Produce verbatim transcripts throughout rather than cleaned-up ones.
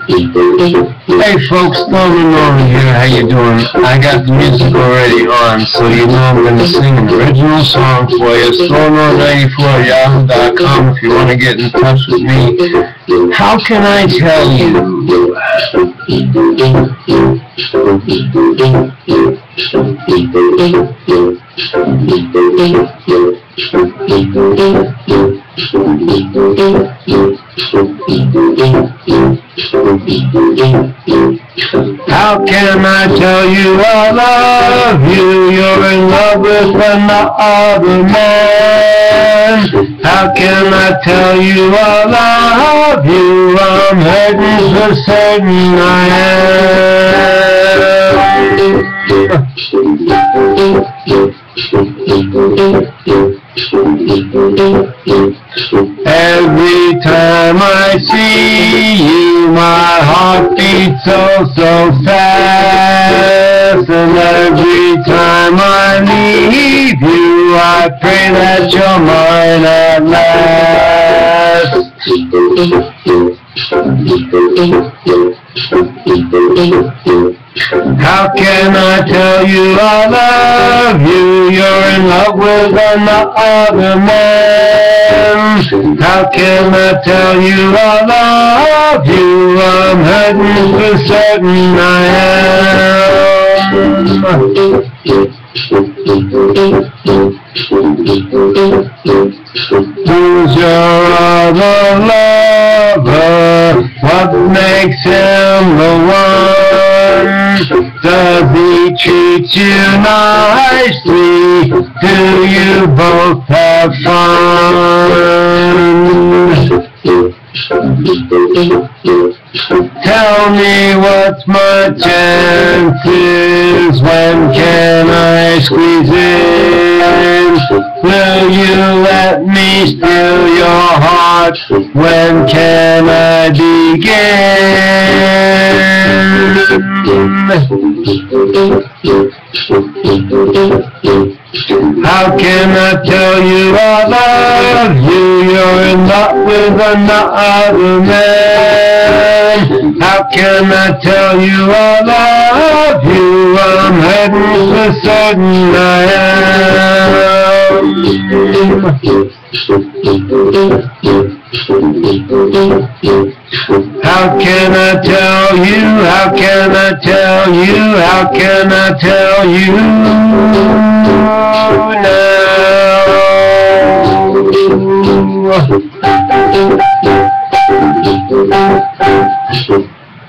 Hey folks, Norman Norman here, how you doing? I got the music already on, so you know I'm going to sing an original song for you. Storm Norman ninety-four at yahoo dot com if you want to get in touch with me. How can I tell you? How can I tell you I love you? You're in love with another man. How can I tell you I love you? I'm hurting for certain I am. Every time I see you, my heart beats so, so fast. And every time I leave you, I pray that you're mine at last. How can I tell you I love you? You're in love with another man. How can I tell you I love you? I'm hurting for certain I am. Who's your other lover? What makes him the one? Does he treat you nicely? Do you both have fun? Tell me what's my chances? When can I squeeze in? Will you let me steal your heart? When can I begin? How can I tell you I love you? You're in love with another man. How can I tell you I love you? I'm heading for certain I am. How can I tell you? How can I tell you? How can I tell you now?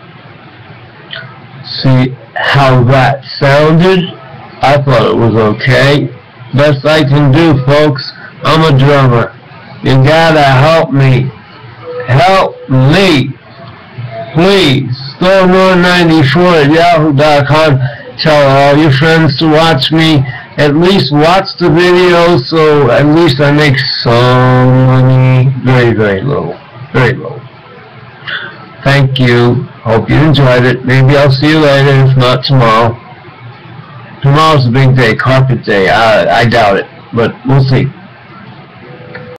See how that sounded? I thought it was okay. Best I can do, folks. I'm a drummer. You gotta help me. Help me. Please. Storm Norman ninety-four at yahoo dot com. Tell all your friends to watch me. At least watch the video, so at least I make some money. Very, very low. Very low. Thank you. Hope you enjoyed it. Maybe I'll see you later, if not tomorrow. Tomorrow's a big day, carpet day. I, I doubt it, but we'll see.